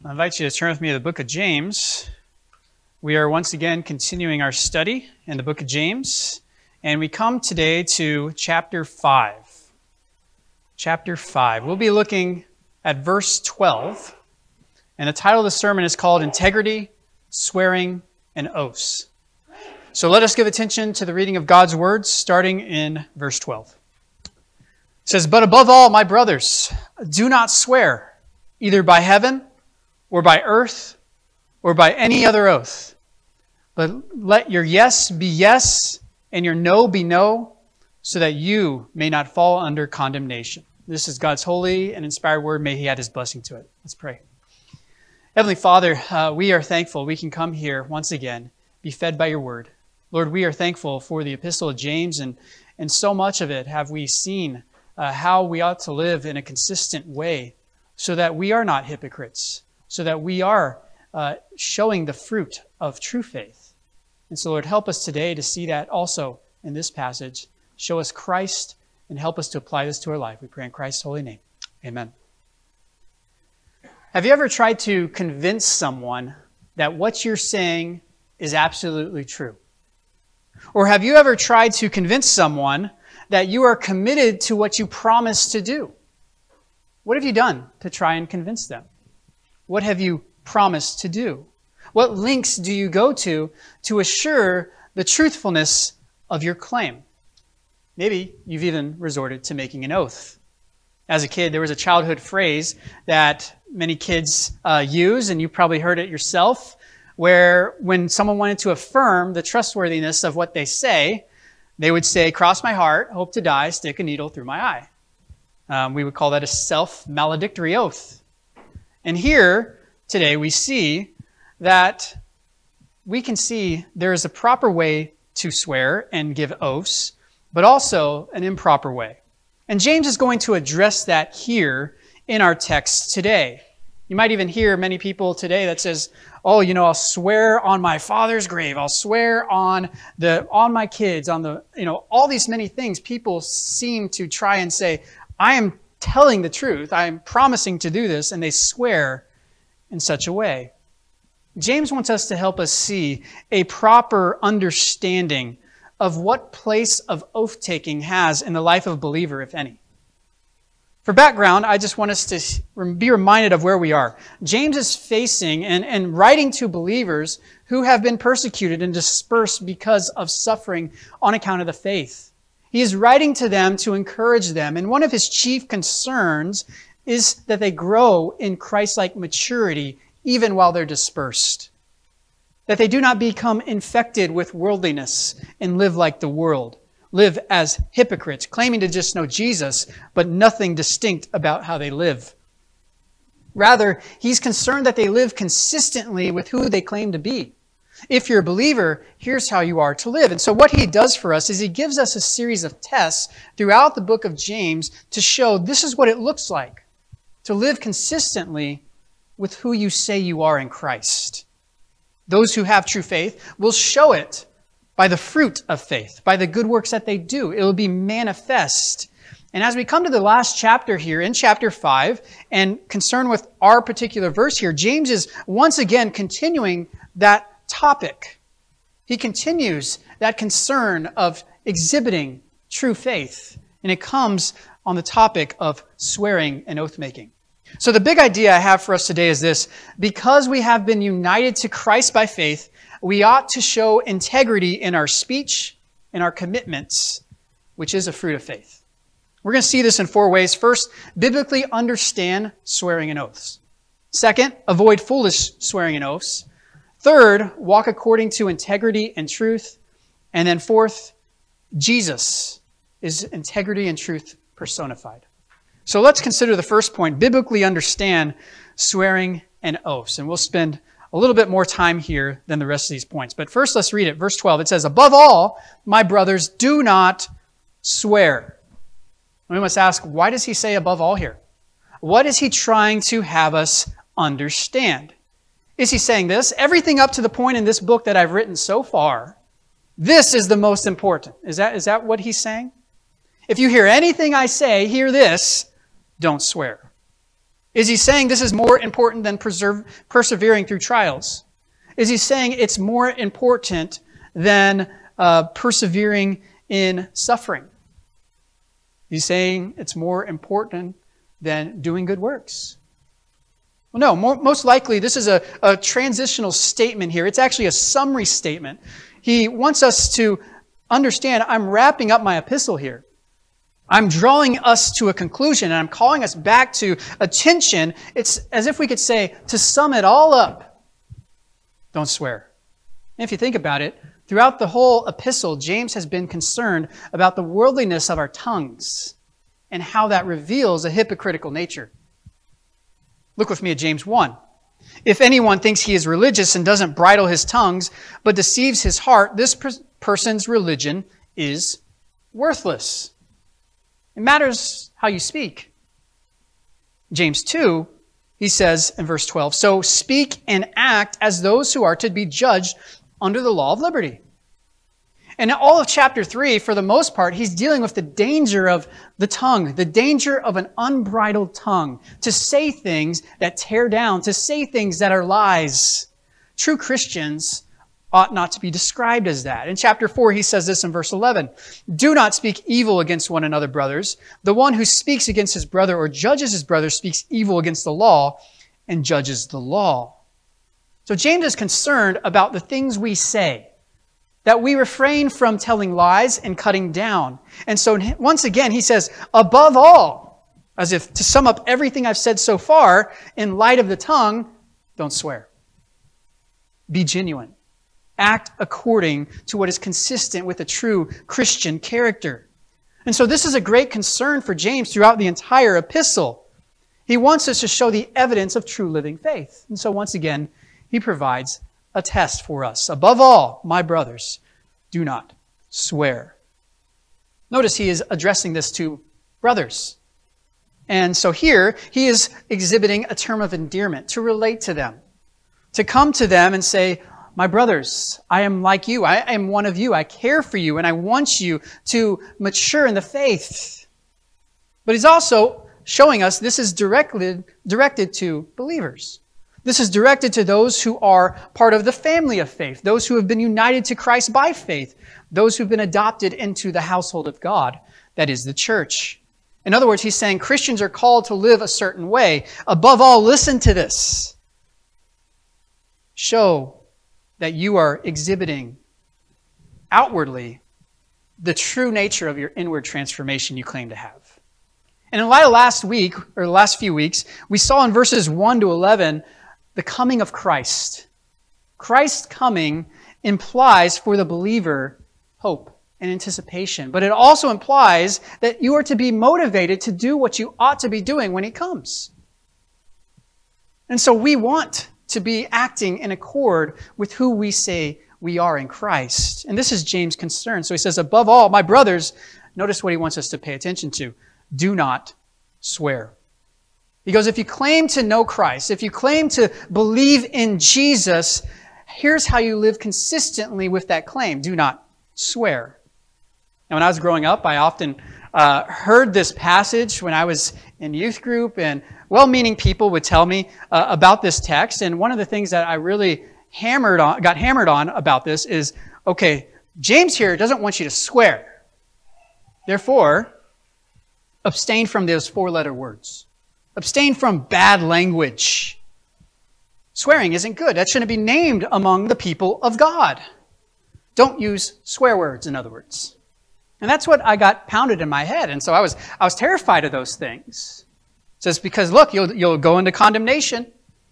I invite you to turn with me to the book of James. We are once again continuing our study in the book of James, and we come today to chapter 5. Chapter 5. We'll be looking at verse 12, and the title of the sermon is called Integrity, Swearing, and Oaths. So let us give attention to the reading of God's words, starting in verse 12. It says, "But above all, my brothers, do not swear, either by heaven, or by earth, or by any other oath. But let your yes be yes, and your no be no, so that you may not fall under condemnation." This is God's holy and inspired word. May He add His blessing to it. Let's pray. Heavenly Father, we are thankful we can come here once again, be fed by your word. Lord, we are thankful for the epistle of James, and so much of it have we seen how we ought to live in a consistent way so that we are not hypocrites, so that we are showing the fruit of true faith. And so, Lord, help us today to see that also in this passage. Show us Christ and help us to apply this to our life. We pray in Christ's holy name. Amen. Have you ever tried to convince someone that what you're saying is absolutely true? Or have you ever tried to convince someone that you are committed to what you promised to do? What have you done to try and convince them? What have you promised to do? What lengths do you go to assure the truthfulness of your claim? Maybe you've even resorted to making an oath. As a kid, there was a childhood phrase that many kids use, and you probably heard it yourself, where when someone wanted to affirm the trustworthiness of what they say, they would say, "Cross my heart, hope to die, stick a needle through my eye." We would call that a self-maledictory oath. And here, today, we see that we can see there is a proper way to swear and give oaths, but also an improper way. And James is going to address that here in our text today. You might even hear many people today that says, "Oh, I'll swear on my father's grave. I'll swear on my kids, all these many things." People seem to try and say, "I am telling the truth. I'm promising to do this," and they swear in such a way. James wants us to help us see a proper understanding of what place of oath-taking has in the life of a believer, if any. For background, I just want us to be reminded of where we are. James is facing and writing to believers who have been persecuted and dispersed because of suffering on account of the faith. He is writing to them to encourage them, and one of his chief concerns is that they grow in Christ-like maturity even while they're dispersed. That they do not become infected with worldliness and live like the world. Live as hypocrites, claiming to just know Jesus, but nothing distinct about how they live. Rather, he's concerned that they live consistently with who they claim to be. If you're a believer, here's how you are to live. And so what he does for us is he gives us a series of tests throughout the book of James to show this is what it looks like to live consistently with who you say you are in Christ. Those who have true faith will show it by the fruit of faith, by the good works that they do. It will be manifest. And as we come to the last chapter here, in chapter 5, and concerned with our particular verse here, James is once again continuing that topic. He continues that concern of exhibiting true faith. And it comes on the topic of swearing and oath-making. So the big idea I have for us today is this: because we have been united to Christ by faith, we ought to show integrity in our speech and our commitments, which is a fruit of faith. We're going to see this in 4 ways. First, biblically understand swearing and oaths. Second, avoid foolish swearing and oaths. Third, walk according to integrity and truth. And then fourth, Jesus is integrity and truth personified. So let's consider the first point, biblically understand swearing and oaths. And we'll spend a little bit more time here than the rest of these points. But first, let's read it. Verse 12, it says, "Above all, my brothers, do not swear." We must ask, why does he say above all here? What is he trying to have us understand? Is he saying this? Everything up to the point in this book that I've written so far, this is the most important. Is that what he's saying? If you hear anything I say, hear this: don't swear. Is he saying this is more important than persevering through trials? Is he saying it's more important than persevering in suffering? He's saying it's more important than doing good works. Well, no, most likely this is a transitional statement here. It's actually a summary statement. He wants us to understand, I'm wrapping up my epistle here. I'm drawing us to a conclusion, and I'm calling us back to attention. It's as if we could say, to sum it all up, don't swear. And if you think about it, throughout the whole epistle, James has been concerned about the worldliness of our tongues and how that reveals a hypocritical nature. Look with me at James 1. If anyone thinks he is religious and doesn't bridle his tongues, but deceives his heart, this person's religion is worthless. It matters how you speak. James 2, he says in verse 12, so speak and act as those who are to be judged under the law of liberty. And in all of chapter 3, for the most part, he's dealing with the danger of the tongue, the danger of an unbridled tongue, to say things that tear down, to say things that are lies. True Christians ought not to be described as that. In chapter 4, he says this in verse 11, do not speak evil against one another, brothers. The one who speaks against his brother or judges his brother speaks evil against the law and judges the law. So James is concerned about the things we say, that we refrain from telling lies and cutting down. And so once again, he says, above all, as if to sum up everything I've said so far, in light of the tongue, don't swear. Be genuine. Act according to what is consistent with a true Christian character. And so this is a great concern for James throughout the entire epistle. He wants us to show the evidence of true living faith. And so once again, he provides a test for us. Above all, my brothers, do not swear. Notice he is addressing this to brothers. And so here, he is exhibiting a term of endearment to relate to them, to come to them and say, my brothers, I am like you. I am one of you. I care for you, and I want you to mature in the faith. But he's also showing us this is directed to believers. This is directed to those who are part of the family of faith, those who have been united to Christ by faith, those who have been adopted into the household of God, that is the church. In other words, he's saying Christians are called to live a certain way. Above all, listen to this. Show that you are exhibiting outwardly the true nature of your inward transformation you claim to have. And in light of last week, or the last few weeks, we saw in verses 1 to 11 the coming of Christ. Christ's coming implies for the believer hope and anticipation, but it also implies that you are to be motivated to do what you ought to be doing when he comes. And so we want to be acting in accord with who we say we are in Christ. And this is James' concern. So he says, above all, my brothers, notice what he wants us to pay attention to. Do not swear. He goes, if you claim to know Christ, if you claim to believe in Jesus, here's how you live consistently with that claim. Do not swear. Now, when I was growing up, I often heard this passage when I was in youth group, and well-meaning people would tell me about this text. And one of the things that I really got hammered on about this is, okay, James here doesn't want you to swear. Therefore, abstain from those four-letter words. Abstain from bad language. Swearing isn't good. That shouldn't be named among the people of God. Don't use swear words, in other words. And that's what I got pounded in my head. And so I was terrified of those things. It says, because look, you'll go into condemnation.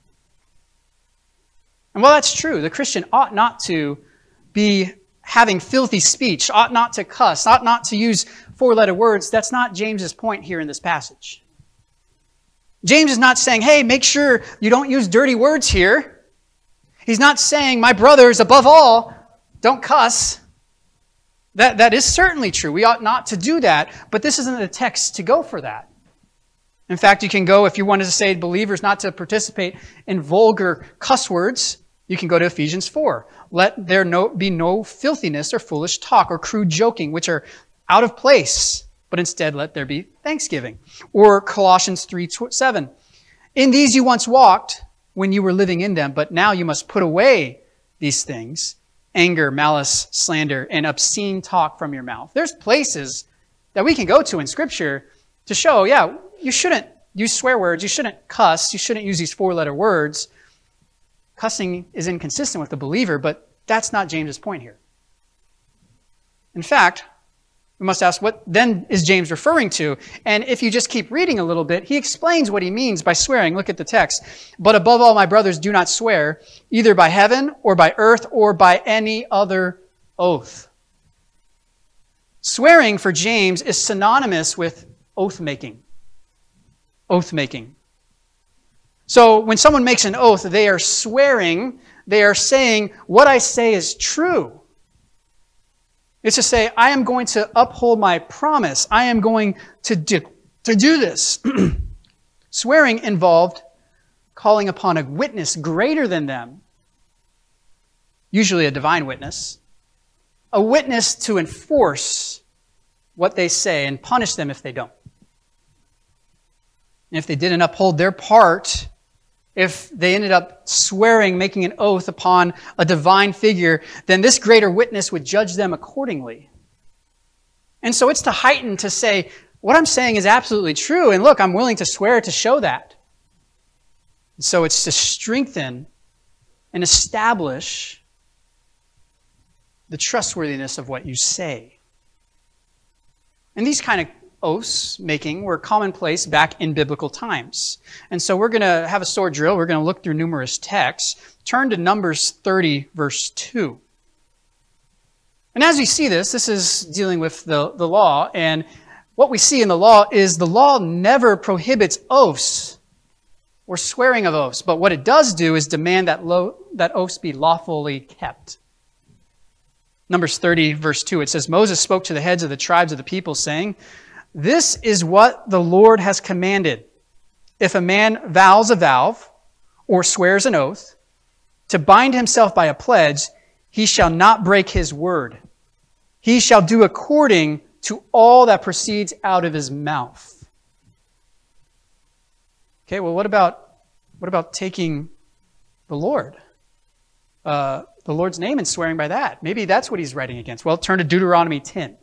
And while that's true, the Christian ought not to be having filthy speech, ought not to cuss, ought not to use four-letter words. That's not James's point here in this passage. James is not saying, hey, make sure you don't use dirty words here. He's not saying, my brothers, above all, don't cuss. That is certainly true. We ought not to do that, but this isn't a text to go for that. In fact, you can go, if you wanted to say believers not to participate in vulgar cuss words, you can go to Ephesians 4. Let there be no filthiness or foolish talk or crude joking, which are out of place, but instead let there be thanksgiving. Or Colossians 3:7. In these you once walked when you were living in them, but now you must put away these things: anger, malice, slander, and obscene talk from your mouth. There's places that we can go to in Scripture to show, yeah, you shouldn't use swear words, you shouldn't cuss, you shouldn't use these 4-letter words. Cussing is inconsistent with the believer, but that's not James's point here. In fact, we must ask, what then is James referring to? And if you just keep reading a little bit, he explains what he means by swearing. Look at the text. But above all, my brothers, do not swear, either by heaven or by earth or by any other oath. Swearing for James is synonymous with oath-making. Oath-making. So when someone makes an oath, they are swearing, they are saying, what I say is true. It's to say, I am going to uphold my promise. I am going to do this. Swearing involved calling upon a witness greater than them, usually a divine witness, a witness to enforce what they say and punish them if they don't. And if they didn't uphold their part, if they ended up swearing, making an oath upon a divine figure, then this greater witness would judge them accordingly. And so it's to heighten, to say, what I'm saying is absolutely true, and look, I'm willing to swear to show that. And so it's to strengthen and establish the trustworthiness of what you say. And these kind of oaths making were commonplace back in biblical times. And so we're going to have a sword drill. We're going to look through numerous texts. Turn to Numbers 30, verse 2. And as we see this is dealing with the law. And what we see in the law is the law never prohibits oaths or swearing of oaths. But what it does do is demand that oaths be lawfully kept. Numbers 30, verse 2, it says, Moses spoke to the heads of the tribes of the people, saying, This is what the Lord has commanded. If a man vows a vow or swears an oath to bind himself by a pledge, he shall not break his word. He shall do according to all that proceeds out of his mouth. Okay, well, what about taking the Lord? The Lord's name and swearing by that. Maybe that's what he's writing against. Well, turn to Deuteronomy 10.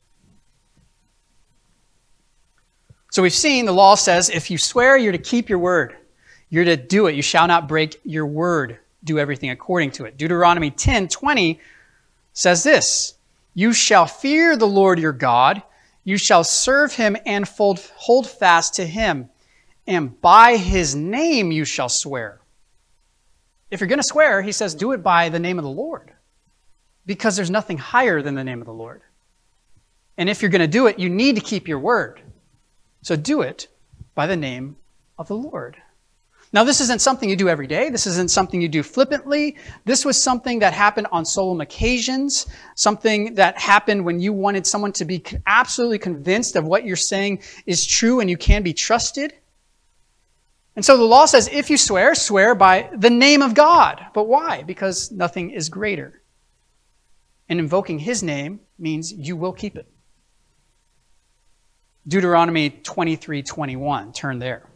So we've seen the law says if you swear, you're to keep your word. You're to do it. You shall not break your word. Do everything according to it. Deuteronomy 10:20 says this, You shall fear the Lord your God. You shall serve him and hold fast to him. And by his name you shall swear. If you're going to swear, he says, do it by the name of the Lord. Because there's nothing higher than the name of the Lord. And if you're going to do it, you need to keep your word. So do it by the name of the Lord. Now, this isn't something you do every day. This isn't something you do flippantly. This was something that happened on solemn occasions, something that happened when you wanted someone to be absolutely convinced of what you're saying is true and you can be trusted. And so the law says, if you swear, swear by the name of God. But why? Because nothing is greater. And invoking his name means you will keep it. Deuteronomy 23:21. Turn there.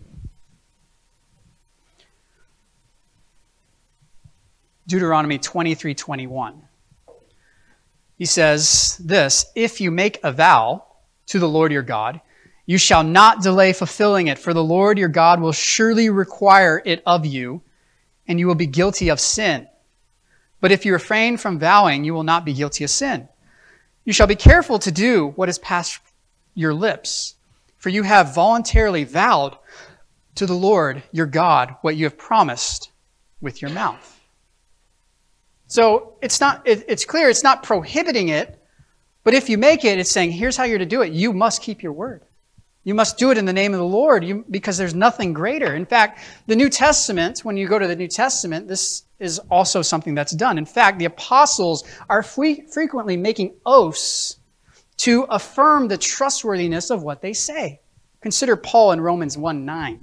Deuteronomy 23:21. He says this, If you make a vow to the Lord your God, you shall not delay fulfilling it, for the Lord your God will surely require it of you, and you will be guilty of sin. But if you refrain from vowing, you will not be guilty of sin. You shall be careful to do what is past your lips, for you have voluntarily vowed to the Lord your God what you have promised with your mouth. So it's clear it's not prohibiting it, but if you make it, it's saying, here's how you're to do it. You must keep your word. You must do it in the name of the Lord because there's nothing greater. In fact, the New Testament, when you go to the New Testament, this is also something that's done. In fact, the apostles are frequently making oaths to affirm the trustworthiness of what they say. Consider Paul in Romans 1:9.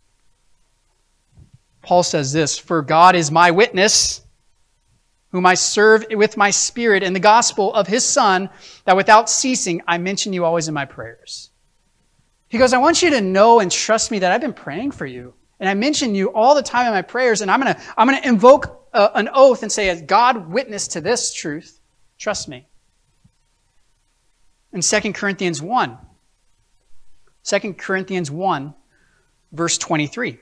Paul says this, For God is my witness, whom I serve with my spirit in the gospel of his Son, that without ceasing I mention you always in my prayers. He goes, I want you to know and trust me that I've been praying for you. And I mention you all the time in my prayers, and I'm going to invoke an oath and say, as God witness to this truth, trust me. In 2 Corinthians 1, 2 Corinthians 1, verse 23.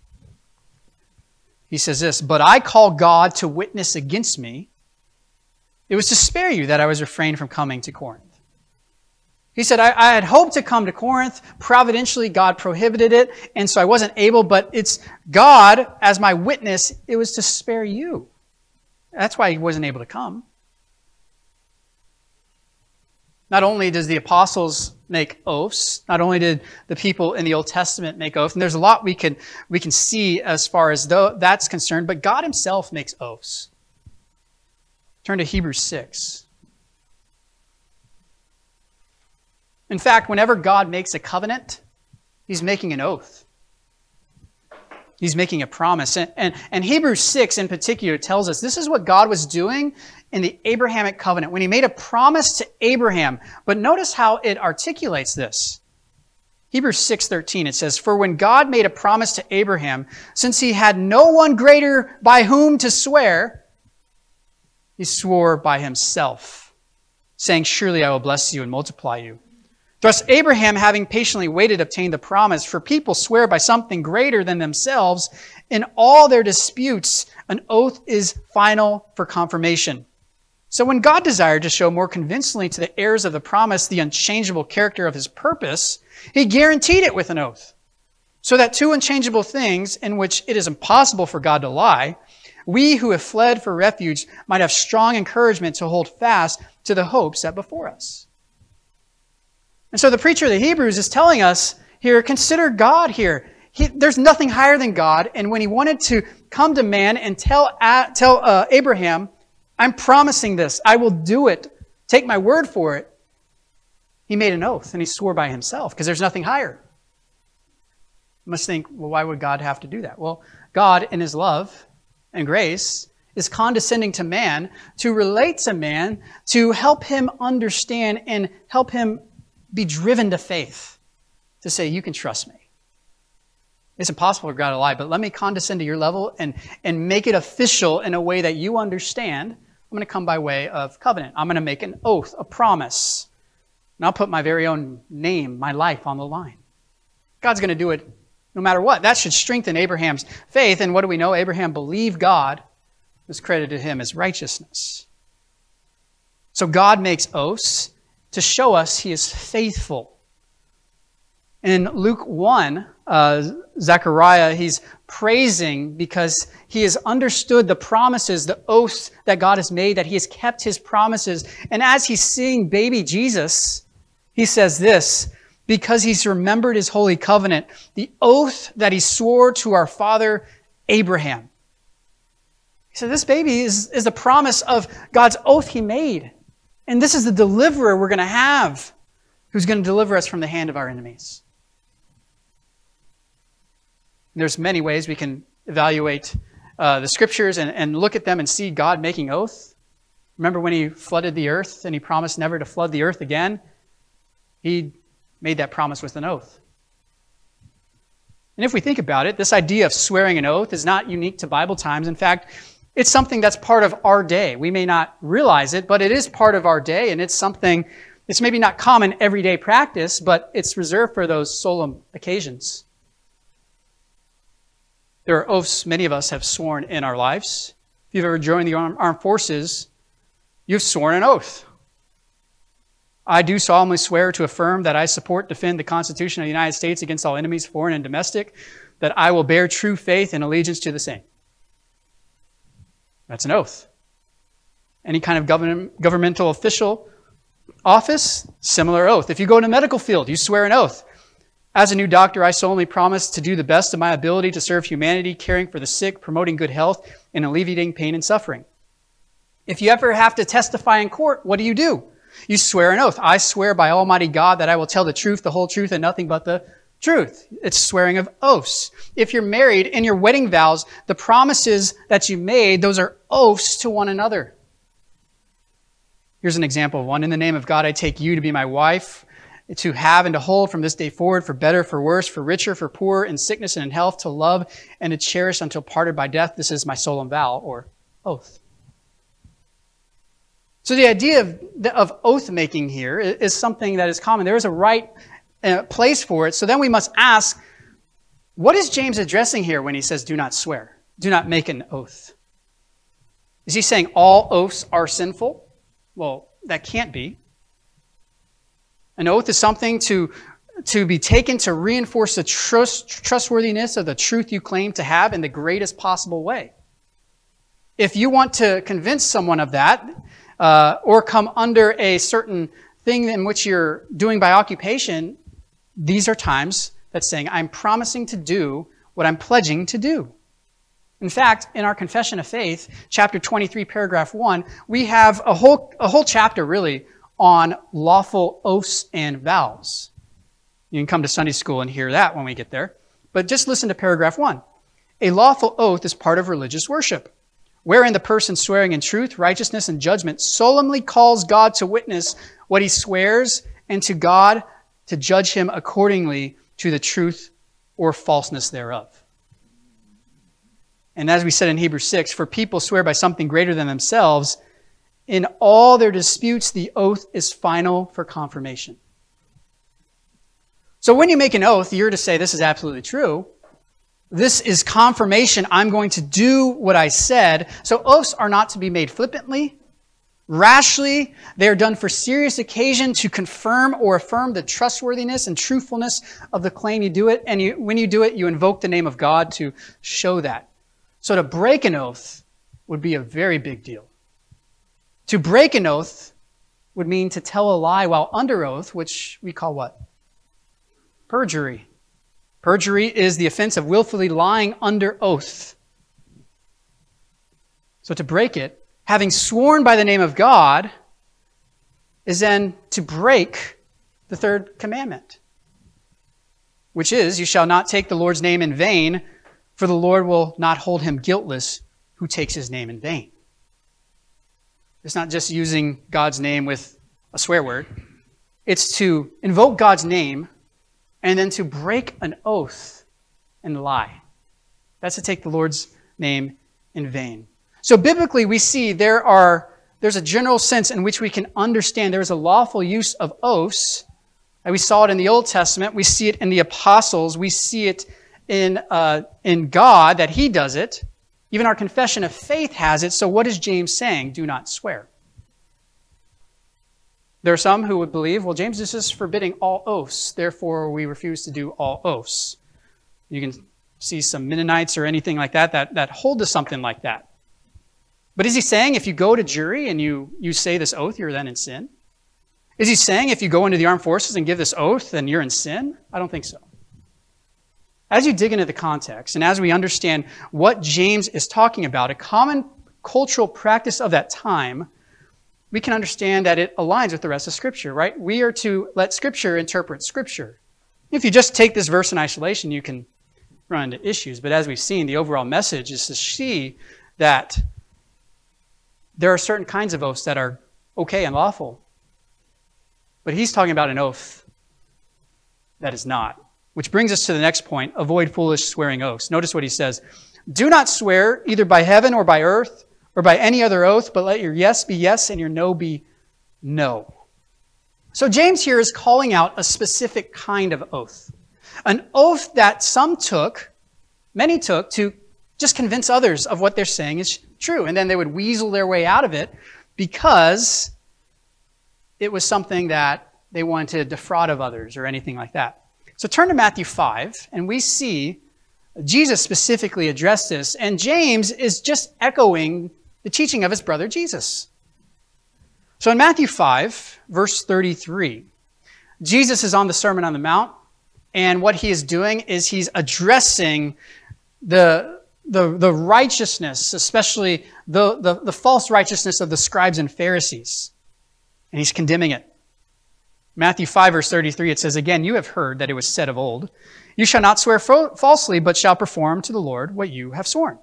He says this, "But I call God to witness against me. It was to spare you that I was refrained from coming to Corinth." He said, I had hoped to come to Corinth. Providentially, God prohibited it, and so I wasn't able, but it's God as my witness. It was to spare you. That's why he wasn't able to come. Not only does the apostles make oaths, not only did the people in the Old Testament make oaths, and there's a lot we can see as far as that's concerned, but God himself makes oaths. Turn to Hebrews 6. In fact, whenever God makes a covenant, he's making an oath. He's making a promise. And Hebrews 6 in particular tells us this is what God was doing in the Abrahamic covenant when he made a promise to Abraham. But notice how it articulates this. Hebrews 6:13, it says, "For when God made a promise to Abraham, since he had no one greater by whom to swear, he swore by himself, saying, 'Surely I will bless you and multiply you.' Thus Abraham, having patiently waited, obtained the promise. For people swear by something greater than themselves. In all their disputes, an oath is final for confirmation. So when God desired to show more convincingly to the heirs of the promise the unchangeable character of his purpose, he guaranteed it with an oath, so that two unchangeable things in which it is impossible for God to lie, we who have fled for refuge might have strong encouragement to hold fast to the hope set before us." And so the preacher of the Hebrews is telling us here, consider God here. There's nothing higher than God. And when he wanted to come to man and tell Abraham, "I'm promising this, I will do it, take my word for it," he made an oath and he swore by himself because there's nothing higher. You must think, well, why would God have to do that? Well, God in his love and grace is condescending to man to relate to man, to help him understand and help him be driven to faith, to say, you can trust me. It's impossible for God to lie, but let me condescend to your level and make it official in a way that you understand. I'm going to come by way of covenant. I'm going to make an oath, a promise. And I'll put my very own name, my life on the line. God's going to do it no matter what. That should strengthen Abraham's faith. And what do we know? Abraham believed God, was credited him as righteousness. So God makes oaths to show us he is faithful. In Luke 1, Zechariah, he's praising because he has understood the promises, the oaths that God has made, that he has kept his promises. And as he's seeing baby Jesus, he says this, because he's remembered his holy covenant, the oath that he swore to our father Abraham. He said, this baby is the promise of God's oath he made. And this is the deliverer we're going to have, who's going to deliver us from the hand of our enemies. And there's many ways we can evaluate the scriptures and look at them and see God making oath. Remember when he flooded the earth and he promised never to flood the earth again? He made that promise with an oath. And if we think about it, this idea of swearing an oath is not unique to Bible times. In fact, it's something that's part of our day. We may not realize it, but it is part of our day, and it's something, it's maybe not common everyday practice, but it's reserved for those solemn occasions. There are oaths many of us have sworn in our lives. If you've ever joined the armed forces, you've sworn an oath. I do solemnly swear to affirm that I support, defend the Constitution of the United States against all enemies, foreign and domestic, that I will bear true faith and allegiance to the same. That's an oath. Any kind of governmental official office, similar oath. If you go in a medical field, you swear an oath. As a new doctor, I solemnly promise to do the best of my ability to serve humanity, caring for the sick, promoting good health, and alleviating pain and suffering. If you ever have to testify in court, what do? You swear an oath. I swear by Almighty God that I will tell the truth, the whole truth, and nothing but the truth. It's swearing of oaths. If you're married, in your wedding vows, the promises that you made, those are oaths to one another. Here's an example of one. In the name of God, I take you to be my wife. to have and to hold from this day forward, for better, for worse, for richer, for poorer, in sickness and in health, to love and to cherish until parted by death. This is my solemn vow," or oath. So the idea of oath-making here is something that is common. There is a right place for it. So then we must ask, what is James addressing here when he says, "Do not swear, do not make an oath"? Is he saying all oaths are sinful? Well, that can't be. An oath is something to be taken to reinforce the trustworthiness of the truth you claim to have in the greatest possible way. If you want to convince someone of that, or come under a certain thing in which you're doing by occupation, these are times that's saying, "I'm promising to do what I'm pledging to do." In fact, in our Confession of Faith, chapter 23, paragraph 1, we have a whole chapter really on lawful oaths and vows. You can come to Sunday school and hear that when we get there. But just listen to paragraph 1. "A lawful oath is part of religious worship, wherein the person swearing in truth, righteousness, and judgment solemnly calls God to witness what he swears, and to God to judge him accordingly to the truth or falseness thereof." And as we said in Hebrews 6, "For people swear by something greater than themselves. In all their disputes, the oath is final for confirmation." So when you make an oath, you're to say, "This is absolutely true. This is confirmation. I'm going to do what I said." So oaths are not to be made flippantly, rashly. They are done for serious occasion to confirm or affirm the trustworthiness and truthfulness of the claim you do it. And when you do it, you invoke the name of God to show that. So to break an oath would be a very big deal. To break an oath would mean to tell a lie while under oath, which we call what? Perjury. Perjury is the offense of willfully lying under oath. So to break it, having sworn by the name of God, is then to break the third commandment, which is, "You shall not take the Lord's name in vain, for the Lord will not hold him guiltless who takes his name in vain." It's not just using God's name with a swear word. It's to invoke God's name and then to break an oath and lie. That's to take the Lord's name in vain. So biblically, we see there's a general sense in which we can understand there is a lawful use of oaths. And we saw it in the Old Testament. We see it in the apostles. We see it in God, that he does it. Even our Confession of Faith has it. So what is James saying? Do not swear. There are some who would believe, well, James is just forbidding all oaths. Therefore, we refuse to do all oaths. You can see some Mennonites or anything like that hold to something like that. But is he saying if you go to jury and you say this oath, you're then in sin? Is he saying if you go into the armed forces and give this oath, then you're in sin? I don't think so. As you dig into the context and as we understand what James is talking about, a common cultural practice of that time, we can understand that it aligns with the rest of Scripture, right? We are to let Scripture interpret Scripture. If you just take this verse in isolation, you can run into issues. But as we've seen, the overall message is to see that there are certain kinds of oaths that are okay and lawful. But he's talking about an oath that is not. Which brings us to the next point, avoid foolish swearing oaths. Notice what he says. "Do not swear either by heaven or by earth or by any other oath, but let your yes be yes and your no be no." So James here is calling out a specific kind of oath. An oath that many took to just convince others of what they're saying is true. And then they would weasel their way out of it because it was something that they wanted to defraud of others or anything like that. So turn to Matthew 5, and we see Jesus specifically address this. And James is just echoing the teaching of his brother Jesus. So in Matthew 5, verse 33, Jesus is on the Sermon on the Mount, and what he is doing is he's addressing the righteousness, especially the false righteousness of the scribes and Pharisees. And he's condemning it. Matthew 5, verse 33, it says, "Again, you have heard that it was said of old, 'You shall not swear falsely, but shall perform to the Lord what you have sworn.'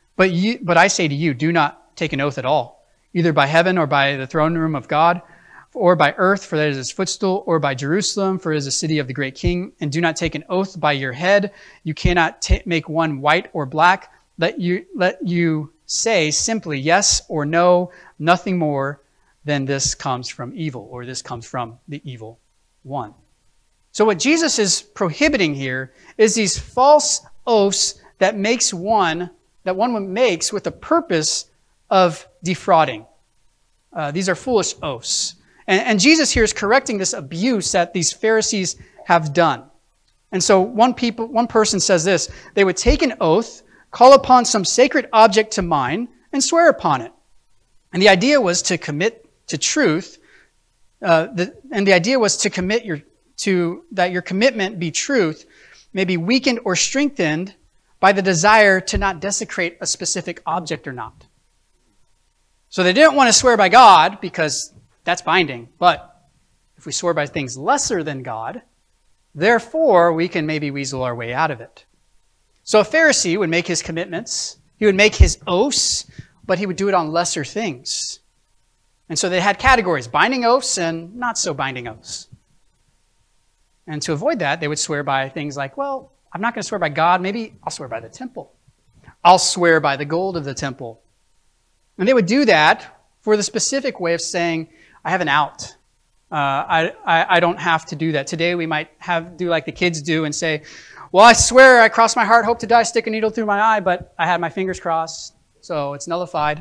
But I say to you, do not take an oath at all, either by heaven or by the throne room of God, or by earth, for that is his footstool, or by Jerusalem, for it is the city of the great king. And do not take an oath by your head. You cannot make one white or black. Let you say simply yes or no, nothing more than this comes from evil, or this comes from the evil one. So what Jesus is prohibiting here is these false oaths that one makes with the purpose of defrauding. These are foolish oaths. And Jesus here is correcting this abuse that these Pharisees have done. And so one person says this: they would take an oath, call upon some sacred object to mind, and swear upon it. And the idea was to commit to truth. The idea was to commit that your commitment be truth, may be weakened or strengthened by the desire to not desecrate a specific object or not. So they didn't want to swear by God because that's binding. But if we swear by things lesser than God, therefore we can maybe weasel our way out of it. So a Pharisee would make his commitments, he would make his oaths, but he would do it on lesser things. And so they had categories: binding oaths and not so binding oaths. And to avoid that, they would swear by things like, well, I'm not going to swear by God. Maybe I'll swear by the temple. I'll swear by the gold of the temple. And they would do that for the specific way of saying, I have an out. I don't have to do that. Today we might do like the kids do and say, well, I swear I cross my heart, hope to die, stick a needle through my eye, but I had my fingers crossed, so it's nullified.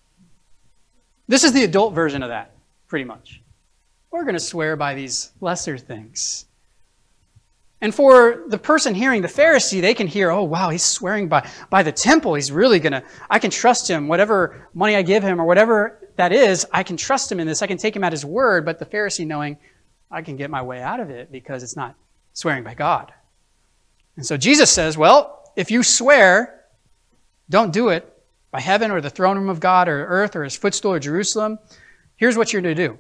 This is the adult version of that, pretty much. We're going to swear by these lesser things. And for the person hearing, the Pharisee, they can hear, oh, wow, he's swearing by the temple. He's really I can trust him. Whatever money I give him or whatever that is, I can trust him in this. I can take him at his word. But the Pharisee knowing, I can get my way out of it because it's not swearing by God. And so Jesus says, well, if you swear, don't do it by heaven or the throne room of God or earth or his footstool or Jerusalem. Here's what you're to do.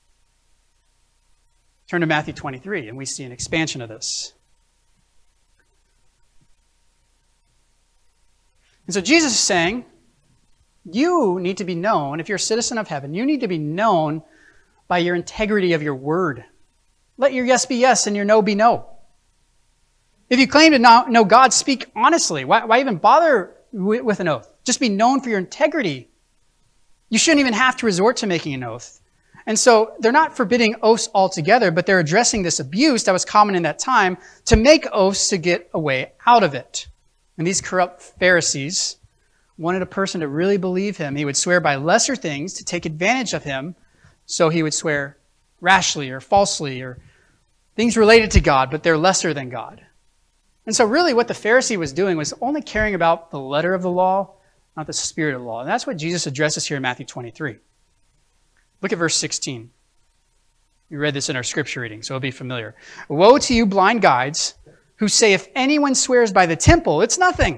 Turn to Matthew 23, and we see an expansion of this. And so Jesus is saying, you need to be known, if you're a citizen of heaven, you need to be known by your integrity of your word. Let your yes be yes and your no be no. If you claim to know God, speak honestly. Why even bother with an oath? Just be known for your integrity. You shouldn't even have to resort to making an oath. And so they're not forbidding oaths altogether, but they're addressing this abuse that was common in that time to make oaths to get a way out of it. And these corrupt Pharisees wanted a person to really believe him. He would swear by lesser things to take advantage of him, so he would swear rashly or falsely or things related to God, but they're lesser than God. And so really what the Pharisee was doing was only caring about the letter of the law, not the spirit of the law. And that's what Jesus addresses here in Matthew 23. Look at verse 16. We read this in our scripture reading, so it'll be familiar. Woe to you, blind guides, who say, if anyone swears by the temple, it's nothing.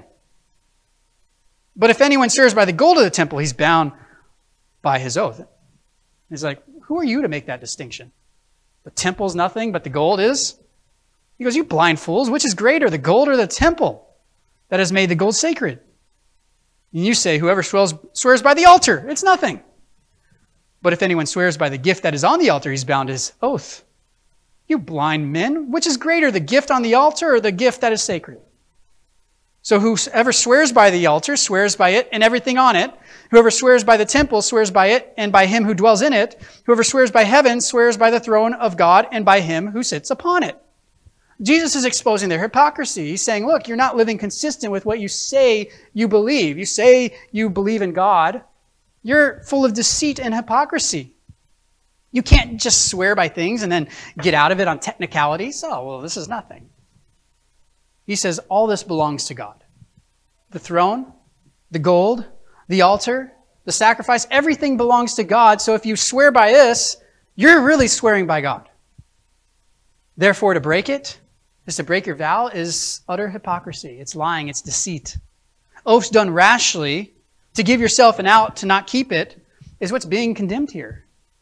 But if anyone swears by the gold of the temple, he's bound by his oath. He's like, who are you to make that distinction? The temple's nothing, but the gold is? He goes, you blind fools, which is greater, the gold or the temple that has made the gold sacred? And you say, whoever swears by the altar, it's nothing. But if anyone swears by the gift that is on the altar, he's bound his oath. You blind men, which is greater, the gift on the altar or the gift that is sacred? So whoever swears by the altar swears by it and everything on it. Whoever swears by the temple swears by it and by him who dwells in it. Whoever swears by heaven swears by the throne of God and by him who sits upon it. Jesus is exposing their hypocrisy. He's saying, look, you're not living consistent with what you say you believe. You say you believe in God. You're full of deceit and hypocrisy. You can't just swear by things and then get out of it on technicalities. Oh, well, this is nothing. He says all this belongs to God. The throne, the gold, the altar, the sacrifice, everything belongs to God. So if you swear by this, you're really swearing by God. Therefore, to break it, is to break your vow, is utter hypocrisy. It's lying, it's deceit. Oaths done rashly to give yourself an out to not keep it is what's being condemned here.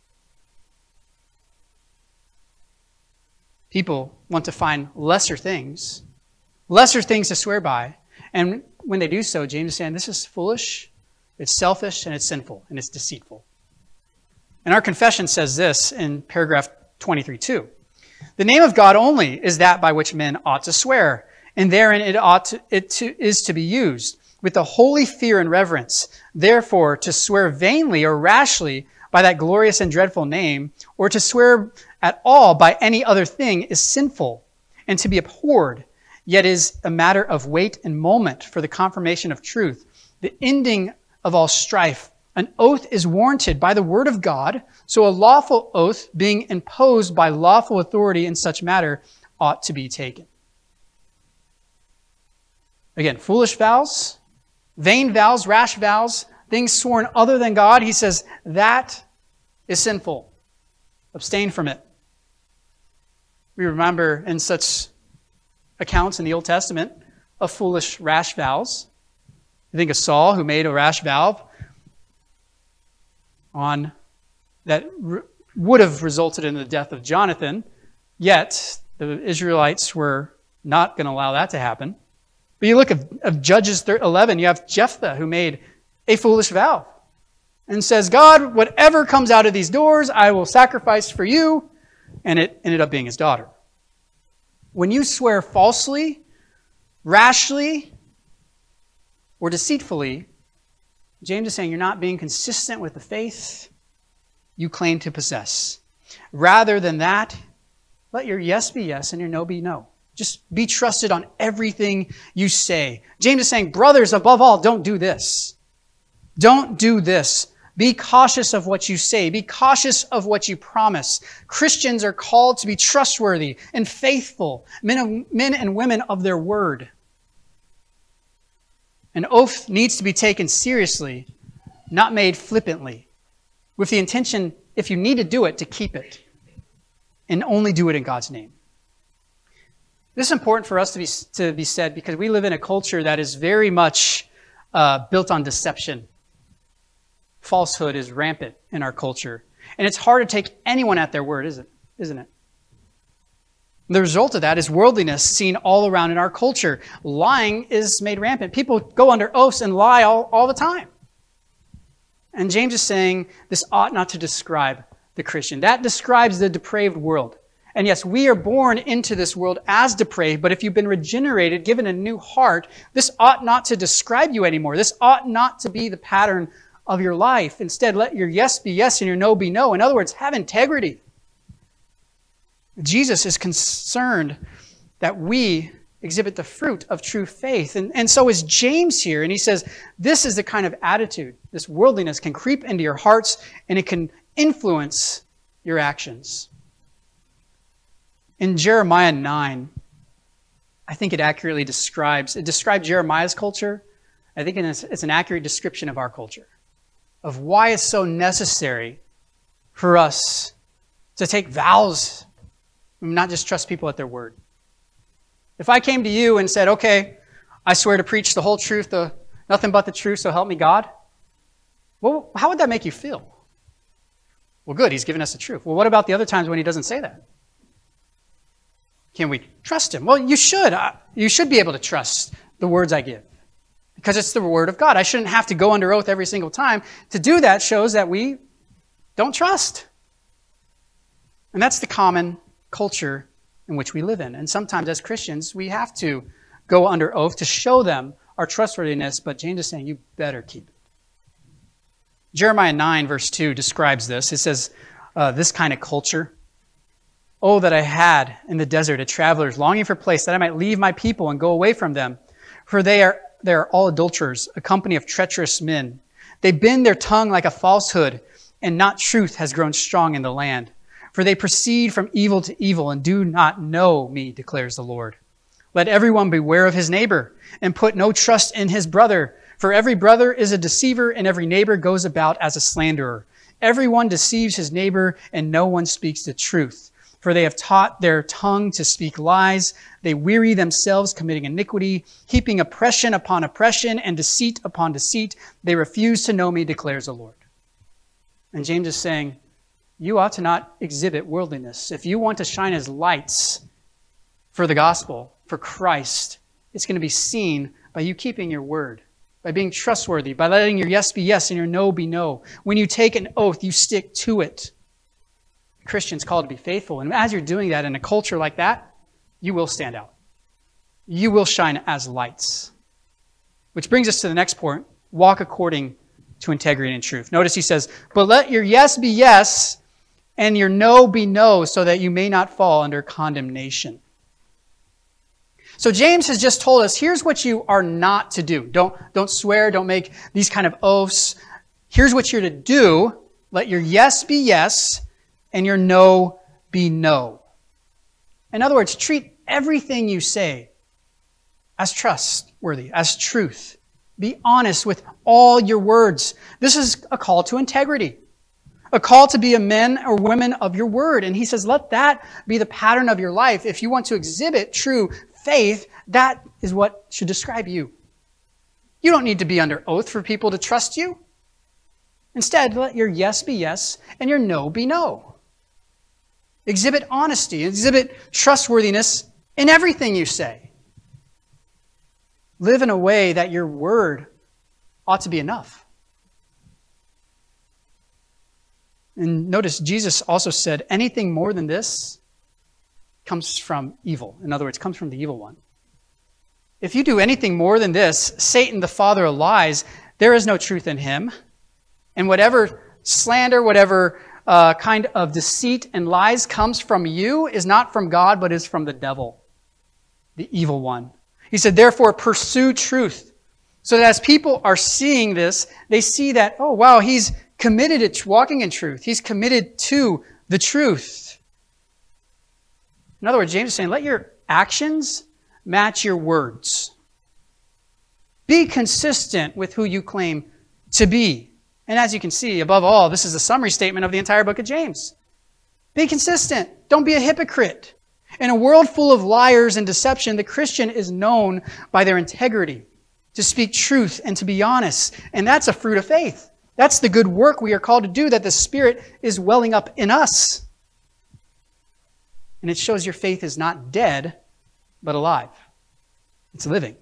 People want to find lesser things to swear by. And when they do so, James is saying this is foolish, it's selfish, and it's sinful, and it's deceitful. And our confession says this in paragraph 23:2. The name of God only is that by which men ought to swear, and therein it is to be used with a holy fear and reverence. Therefore, to swear vainly or rashly by that glorious and dreadful name, or to swear at all by any other thing is sinful and to be abhorred, yet is a matter of weight and moment for the confirmation of truth, the ending of all strife. An oath is warranted by the word of God, so a lawful oath being imposed by lawful authority in such matter ought to be taken. Again, foolish vows, vain vows, rash vows, things sworn other than God, he says that is sinful. Abstain from it. We remember in such accounts in the Old Testament of foolish, rash vows. You think of Saul, who made a rash vow on that would have resulted in the death of Jonathan, yet the Israelites were not going to allow that to happen. But you look at Judges 11, you have Jephthah, who made a foolish vow and says, God, whatever comes out of these doors, I will sacrifice for you. And it ended up being his daughter. When you swear falsely, rashly, or deceitfully, James is saying you're not being consistent with the faith you claim to possess. Rather than that, let your yes be yes and your no be no. Just be trusted on everything you say. James is saying, brothers, above all, don't do this. Don't do this. Be cautious of what you say. Be cautious of what you promise. Christians are called to be trustworthy and faithful, men and women of their word. An oath needs to be taken seriously, not made flippantly, with the intention, if you need to do it, to keep it, and only do it in God's name. This is important for us to be said because we live in a culture that is very much built on deception. Falsehood is rampant in our culture. And it's hard to take anyone at their word, isn't it? The result of that is worldliness seen all around in our culture. Lying is made rampant. People go under oaths and lie all the time. And James is saying this ought not to describe the Christian. That describes the depraved world. And yes, we are born into this world as depraved, but if you've been regenerated, given a new heart, this ought not to describe you anymore. This ought not to be the pattern of your life. Instead, let your yes be yes and your no be no. In other words, have integrity. Jesus is concerned that we exhibit the fruit of true faith. And so is James here. And he says, this is the kind of attitude, this worldliness can creep into your hearts and it can influence your actions. In Jeremiah 9, I think it accurately describes Jeremiah's culture. I think it's an accurate description of our culture, of why it's so necessary for us to take vows and not just trust people at their word. If I came to you and said, okay, I swear to preach the whole truth, nothing but the truth, so help me God, well, how would that make you feel? Well, good, he's given us the truth. Well, what about the other times when he doesn't say that? Can we trust him? Well, you should. You should be able to trust the words I give because it's the word of God. I shouldn't have to go under oath every single time. To do that shows that we don't trust. And that's the common culture in which we live in. And sometimes as Christians, we have to go under oath to show them our trustworthiness, but James is saying you better keep it. Jeremiah 9 verse 2 describes this. It says, this kind of culture, oh, that I had in the desert a travelers longing for a place that I might leave my people and go away from them. For they are all adulterers, a company of treacherous men. They bend their tongue like a falsehood, and not truth has grown strong in the land. For they proceed from evil to evil and do not know me, declares the Lord. Let everyone beware of his neighbor and put no trust in his brother. For every brother is a deceiver and every neighbor goes about as a slanderer. Everyone deceives his neighbor and no one speaks the truth. For they have taught their tongue to speak lies. They weary themselves committing iniquity, heaping oppression upon oppression and deceit upon deceit. They refuse to know me, declares the Lord. And James is saying, you ought to not exhibit worldliness. If you want to shine as lights for the gospel, for Christ, it's going to be seen by you keeping your word by being trustworthy, by letting your yes be yes and your no be no. When you take an oath, you stick to it. Christians called to be faithful. And as you're doing that in a culture like that, you will stand out. You will shine as lights. Which brings us to the next point. Walk according to integrity and truth. Notice he says, but let your yes be yes and your no be no, so that you may not fall under condemnation. So James has just told us, here's what you are not to do. Don't swear, don't make these kind of oaths. Here's what you're to do. Let your yes be yes and your no be no. In other words, treat everything you say as trustworthy, as truth. Be honest with all your words. This is a call to integrity, a call to be a man or woman of your word. And he says, let that be the pattern of your life. If you want to exhibit true faith, that is what should describe you. You don't need to be under oath for people to trust you. Instead, let your yes be yes and your no be no. Exhibit honesty, exhibit trustworthiness in everything you say. Live in a way that your word ought to be enough. And notice Jesus also said, anything more than this comes from evil. In other words, comes from the evil one. If you do anything more than this, Satan, the father of lies, there is no truth in him. And whatever slander, whatever kind of deceit and lies comes from you is not from God, but is from the devil, the evil one. He said, therefore, pursue truth. So that as people are seeing this, they see that, oh, wow, he's committed to walking in truth. He's committed to the truth. In other words, James is saying, let your actions match your words. Be consistent with who you claim to be. And as you can see, above all, this is a summary statement of the entire book of James. Be consistent. Don't be a hypocrite. In a world full of liars and deception, the Christian is known by their integrity, to speak truth and to be honest. And that's a fruit of faith. That's the good work we are called to do, that the Spirit is welling up in us. And it shows your faith is not dead, but alive. It's living.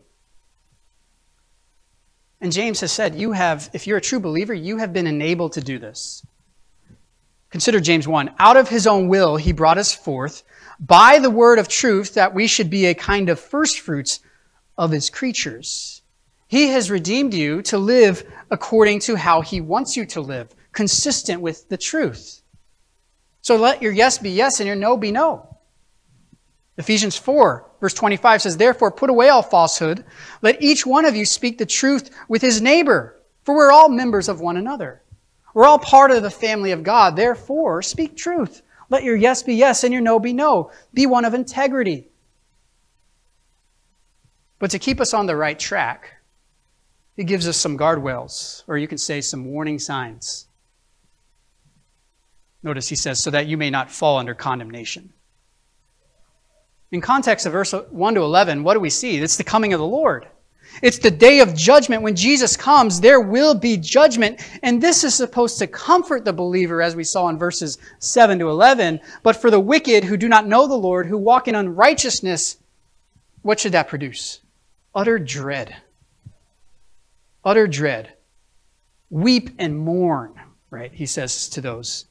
And James has said, if you're a true believer, you have been enabled to do this. Consider James 1. Out of his own will, he brought us forth by the word of truth, that we should be a kind of first fruits of his creatures. He has redeemed you to live according to how he wants you to live, consistent with the truth. So let your yes be yes and your no be no. Ephesians 4, verse 25 says, therefore put away all falsehood. Let each one of you speak the truth with his neighbor, for we're all members of one another. We're all part of the family of God. Therefore, speak truth. Let your yes be yes and your no be no. Be one of integrity. But to keep us on the right track, he gives us some guardrails, or you can say some warning signs. Notice he says, so that you may not fall under condemnation. In context of verse 1 to 11, what do we see? It's the coming of the Lord. It's the day of judgment. When Jesus comes, there will be judgment. And this is supposed to comfort the believer, as we saw in verses 7 to 11. But for the wicked who do not know the Lord, who walk in unrighteousness, what should that produce? Utter dread. Utter dread. Weep and mourn, right? He says to those.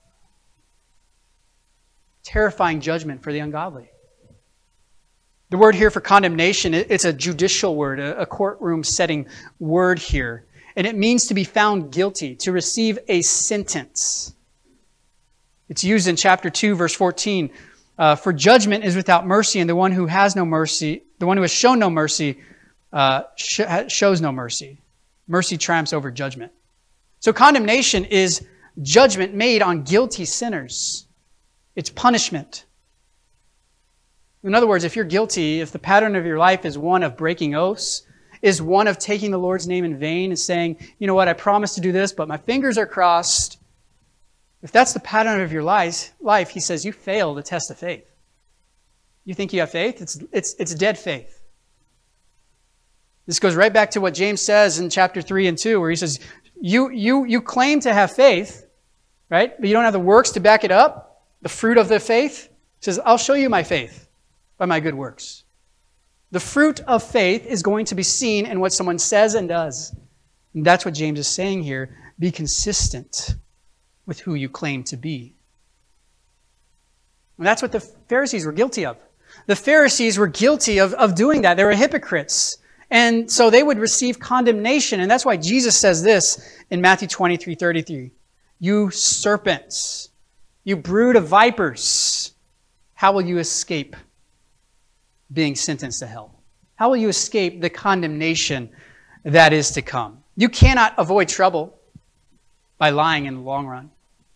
Terrifying judgment for the ungodly. The word here for condemnation, it's a judicial word, a courtroom setting word here. And it means to be found guilty, to receive a sentence. It's used in chapter 2, verse 14. For judgment is without mercy, and the one who has no mercy, the one who has shown no mercy, shows no mercy. Mercy triumphs over judgment. So condemnation is judgment made on guilty sinners. It's punishment. In other words, if you're guilty, if the pattern of your life is one of breaking oaths, is one of taking the Lord's name in vain and saying, you know what, I promised to do this, but my fingers are crossed. If that's the pattern of your life, he says, you fail the test of faith. You think you have faith? It's dead faith. This goes right back to what James says in chapter 3 and 2, where he says, you claim to have faith, right? But you don't have the works to back it up, the fruit of the faith. He says, I'll show you my faith by my good works. The fruit of faith is going to be seen in what someone says and does. And that's what James is saying here. Be consistent with who you claim to be. And that's what the Pharisees were guilty of. The Pharisees were guilty of doing that. They were hypocrites. And so they would receive condemnation. And that's why Jesus says this in Matthew 23:33. You serpents, you brood of vipers, how will you escape being sentenced to hell? How will you escape the condemnation that is to come? You cannot avoid trouble by lying in the long run.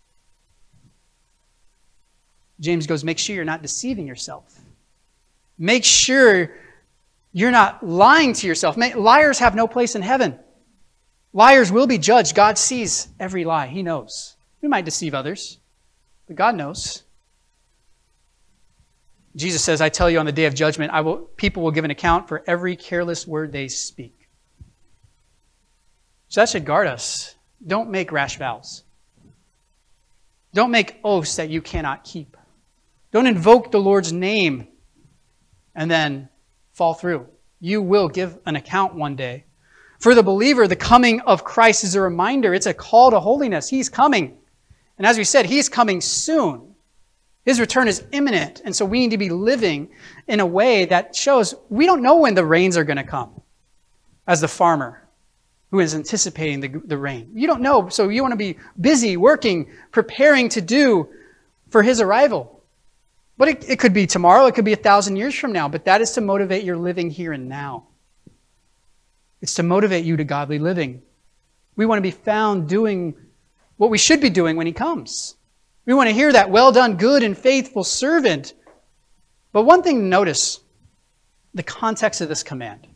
James goes, make sure you're not deceiving yourself. Make sure you're not lying to yourself. Liars have no place in heaven. Liars will be judged. God sees every lie. He knows. We might deceive others, but God knows. Jesus says, I tell you on the day of judgment, people will give an account for every careless word they speak. So that should guard us. Don't make rash vows. Don't make oaths that you cannot keep. Don't invoke the Lord's name and then fall through. You will give an account one day. For the believer, the coming of Christ is a reminder. It's a call to holiness. He's coming. And as we said, He's coming soon. His return is imminent. And so we need to be living in a way that shows we don't know when the rains are going to come. As the farmer who is anticipating the rain. You don't know. So you want to be busy, working, preparing to do for His arrival. But it could be tomorrow. It could be 1,000 years from now. But that is to motivate your living here and now. It's to motivate you to godly living. We want to be found doing what we should be doing when He comes. We want to hear that, well done, good and faithful servant. But one thing to notice, the context of this command.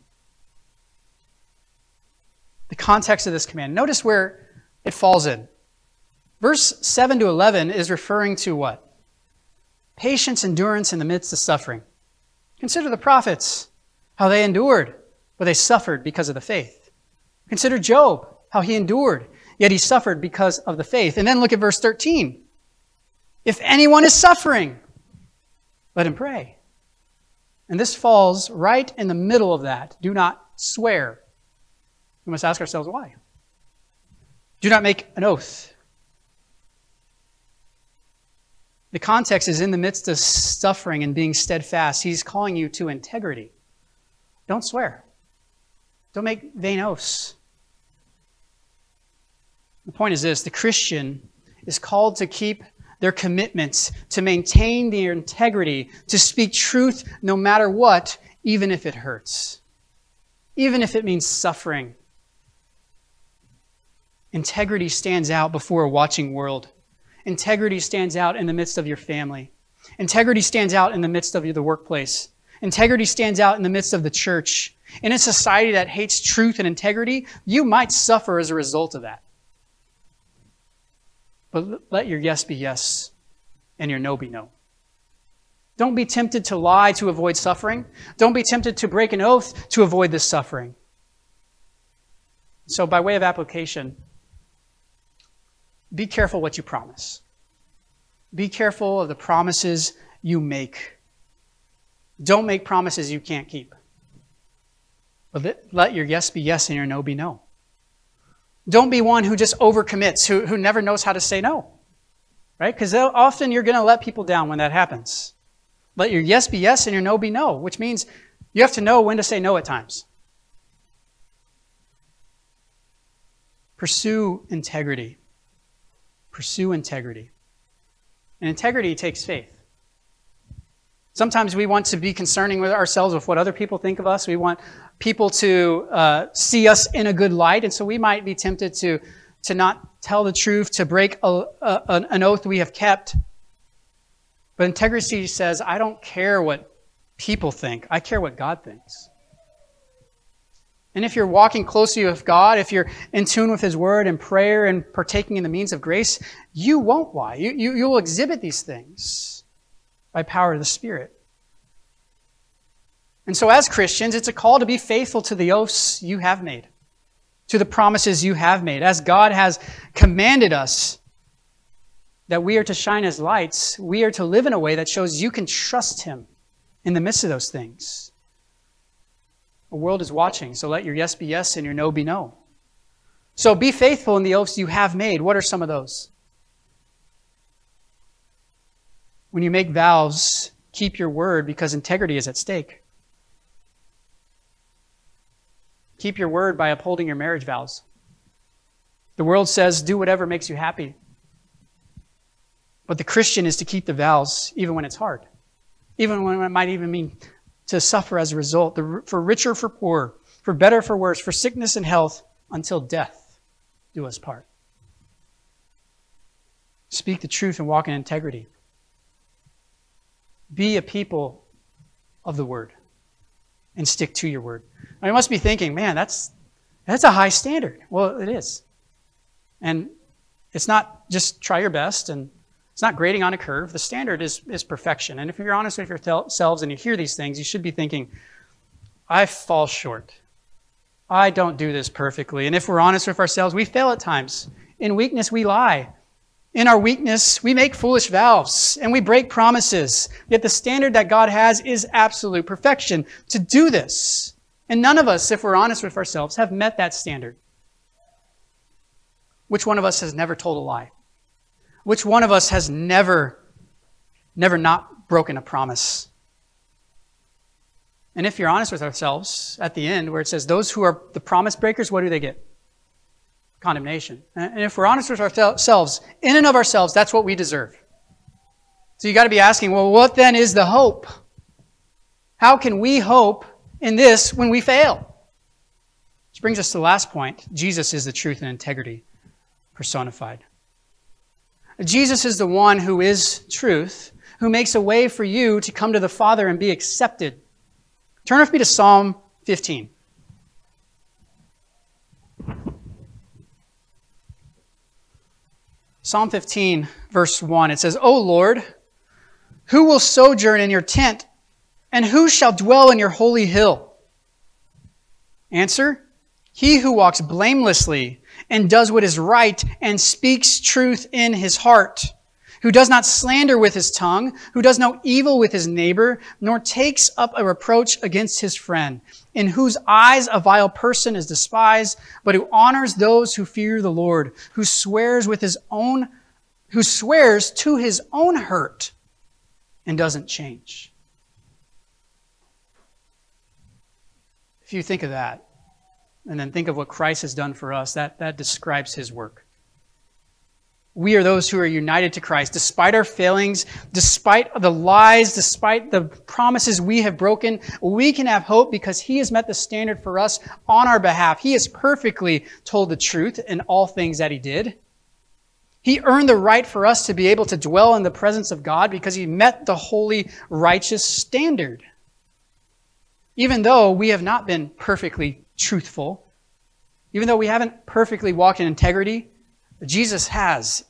The context of this command. Notice where it falls in. Verse 7 to 11 is referring to what? Patience, endurance in the midst of suffering. Consider the prophets, how they endured, but they suffered because of the faith. Consider Job, how he endured, yet he suffered because of the faith. And then look at verse 13. If anyone is suffering, let him pray. And this falls right in the middle of that. Do not swear. We must ask ourselves why. Do not make an oath. The context is in the midst of suffering and being steadfast. He's calling you to integrity. Don't swear. Don't make vain oaths. The point is this: the Christian is called to keep their commitments, to maintain their integrity, to speak truth no matter what, even if it hurts, even if it means suffering. Integrity stands out before a watching world. Integrity stands out in the midst of your family. Integrity stands out in the midst of the workplace. Integrity stands out in the midst of the church. In a society that hates truth and integrity, you might suffer as a result of that. But let your yes be yes and your no be no. Don't be tempted to lie to avoid suffering. Don't be tempted to break an oath to avoid this suffering. So by way of application, be careful what you promise. Be careful of the promises you make. Don't make promises you can't keep. But let your yes be yes and your no be no. Don't be one who just overcommits, who never knows how to say no. Right? Because often you're going to let people down when that happens. Let your yes be yes and your no be no, which means you have to know when to say no at times. Pursue integrity. Pursue integrity. And integrity takes faith. Sometimes we want to be concerning with ourselves with what other people think of us. We want people to see us in a good light. And so we might be tempted to not tell the truth, to break an oath we have kept. But integrity says, I don't care what people think. I care what God thinks. And if you're walking closely with God, if you're in tune with His Word and prayer and partaking in the means of grace, you won't lie. You will exhibit these things by power of the Spirit. And so as Christians, it's a call to be faithful to the oaths you have made, to the promises you have made. As God has commanded us that we are to shine as lights, we are to live in a way that shows you can trust Him in the midst of those things. The world is watching, so let your yes be yes and your no be no. So be faithful in the oaths you have made. What are some of those? When you make vows, keep your word because integrity is at stake. Keep your word by upholding your marriage vows. The world says, do whatever makes you happy. But the Christian is to keep the vows even when it's hard. Even when it might even mean to suffer as a result. For richer, for poorer, for better, for worse, for sickness and health, until death do us part. Speak the truth and walk in integrity. Be a people of the word and stick to your word. Now, you must be thinking, man, that's a high standard. Well, it is. And it's not just try your best and it's not grading on a curve. The standard is perfection. And if you're honest with yourselves and you hear these things, you should be thinking, I fall short. I don't do this perfectly. And if we're honest with ourselves, we fail at times. In weakness, we lie. In our weakness, we make foolish vows and we break promises. Yet the standard that God has is absolute perfection to do this. And none of us, if we're honest with ourselves, have met that standard. Which one of us has never told a lie? Which one of us has never not broken a promise? And if you're honest with ourselves, at the end, where it says those who are the promise breakers, what do they get? Condemnation. And if we're honest with ourselves, in and of ourselves, that's what we deserve. So you got to be asking, well, what then is the hope? How can we hope in this when we fail? Which brings us to the last point. Jesus is the truth and integrity personified. Jesus is the one who is truth, who makes a way for you to come to the Father and be accepted. Turn with me to Psalm 15. Psalm 15, verse 1, it says, O Lord, who will sojourn in your tent, and who shall dwell in your holy hill? Answer, he who walks blamelessly and does what is right and speaks truth in his heart, who does not slander with his tongue, who does no evil with his neighbor, nor takes up a reproach against his friend, in whose eyes a vile person is despised, but who honors those who fear the Lord, who swears to his own hurt and doesn't change. If you think of that, and then think of what Christ has done for us, that describes his work. We are those who are united to Christ. Despite our failings, despite the lies, despite the promises we have broken, we can have hope because he has met the standard for us on our behalf. He has perfectly told the truth in all things that he did. He earned the right for us to be able to dwell in the presence of God because he met the holy, righteous standard. Even though we have not been perfectly truthful, even though we haven't perfectly walked in integrity, Jesus has.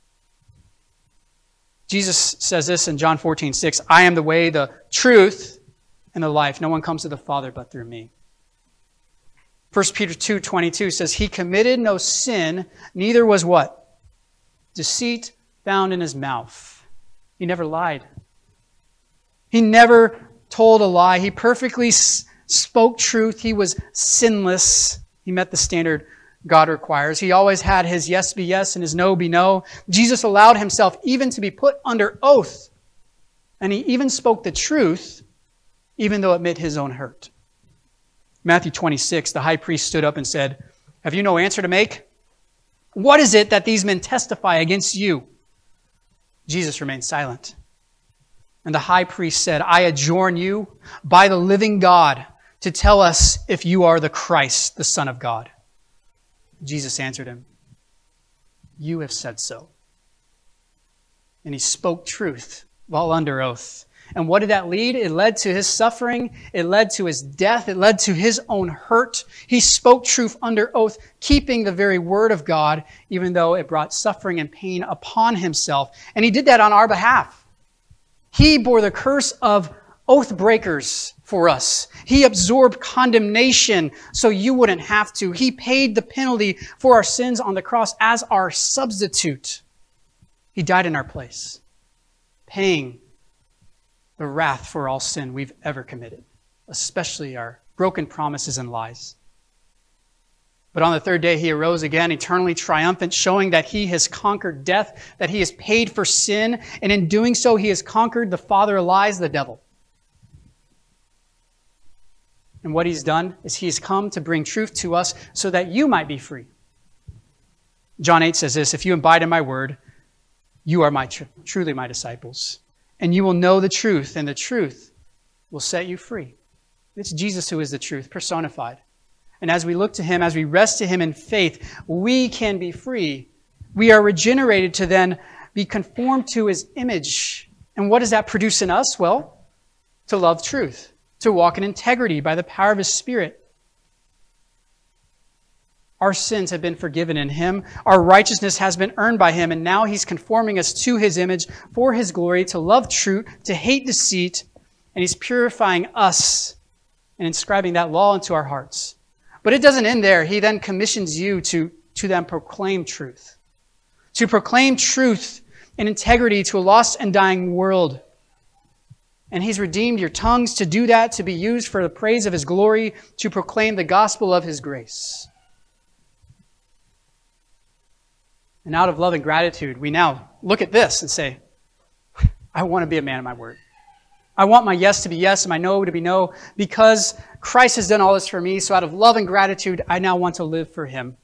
Jesus says this in John 14:6, I am the way, the truth, and the life. No one comes to the Father but through me. 1 Peter 2:22 says, he committed no sin, neither was what? Deceit found in his mouth. He never lied. He never told a lie. He perfectly spoke truth. He was sinless. He met the standard God requires. He always had his yes be yes and his no be no. Jesus allowed himself even to be put under oath. And he even spoke the truth, even though it meant his own hurt. Matthew 26, the high priest stood up and said, have you no answer to make? What is it that these men testify against you? Jesus remained silent. And the high priest said, I adjourn you by the living God to tell us if you are the Christ, the Son of God. Jesus answered him, you have said so. And he spoke truth while under oath. And what did that lead? It led to his suffering. It led to his death. It led to his own hurt. He spoke truth under oath, keeping the very word of God, even though it brought suffering and pain upon himself. And he did that on our behalf. He bore the curse of oath breakers for us. He absorbed condemnation so you wouldn't have to. He paid the penalty for our sins on the cross as our substitute. He died in our place, paying the wrath for all sin we've ever committed, especially our broken promises and lies. But on the third day he arose again, eternally triumphant, showing that he has conquered death, that he has paid for sin, and in doing so he has conquered the father of lies, the devil. And what he's done is he's come to bring truth to us so that you might be free. John 8 says this, if you abide in my word, you are truly my disciples. And you will know the truth, and the truth will set you free. It's Jesus who is the truth, personified. And as we look to him, as we rest to him in faith, we can be free. We are regenerated to then be conformed to his image. And what does that produce in us? Well, to love truth, to walk in integrity by the power of his Spirit. Our sins have been forgiven in him. Our righteousness has been earned by him. And now he's conforming us to his image for his glory, to love truth, to hate deceit. And he's purifying us and inscribing that law into our hearts. But it doesn't end there. He then commissions you to then proclaim truth. To proclaim truth and integrity to a lost and dying world. And he's redeemed your tongues to do that, to be used for the praise of his glory, to proclaim the gospel of his grace. And out of love and gratitude, we now look at this and say, I want to be a man of my word. I want my yes to be yes and my no to be no, because Christ has done all this for me. So out of love and gratitude, I now want to live for him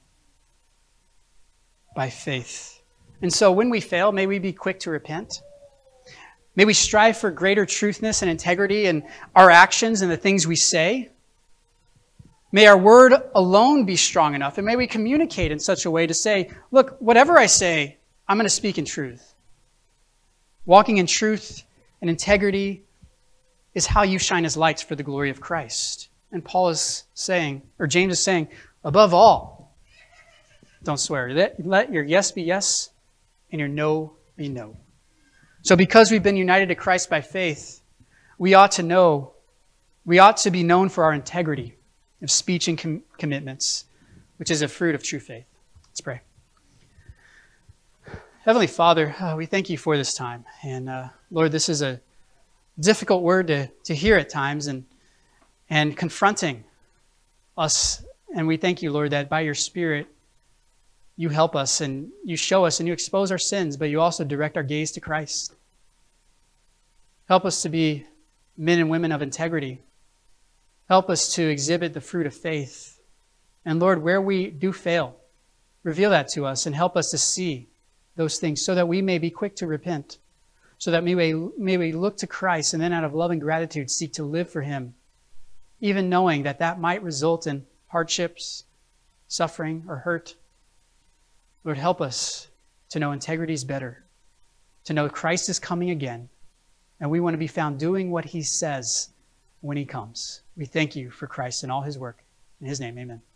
by faith. And so when we fail, may we be quick to repent. May we strive for greater truthness and integrity in our actions and the things we say. May our word alone be strong enough, and may we communicate in such a way to say, look, whatever I say, I'm going to speak in truth. Walking in truth and integrity is how you shine as lights for the glory of Christ. And Paul is saying, or James is saying, above all, don't swear. Let your yes be yes and your no be no. So because we've been united to Christ by faith, we ought to be known for our integrity of speech and commitments, which is a fruit of true faith. Let's pray. Heavenly Father, we thank you for this time. And Lord, this is a difficult word to hear at times and confronting us. And we thank you, Lord, that by your Spirit, you help us and you show us and you expose our sins, but you also direct our gaze to Christ. Help us to be men and women of integrity. Help us to exhibit the fruit of faith. And Lord, where we do fail, reveal that to us and help us to see those things so that we may be quick to repent, so that may we look to Christ and then out of love and gratitude seek to live for him, even knowing that that might result in hardships, suffering, or hurt. Lord, help us to know integrity is better, to know Christ is coming again, and we want to be found doing what he says when he comes. We thank you for Christ and all his work. In his name, amen.